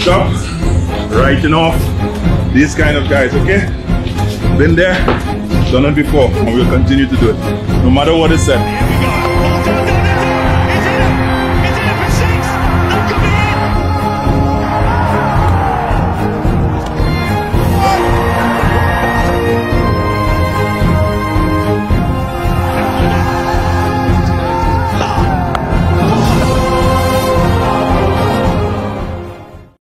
stop writing off these kind of guys, okay? Been there, done it before, and we'll continue to do it, no matter what is said.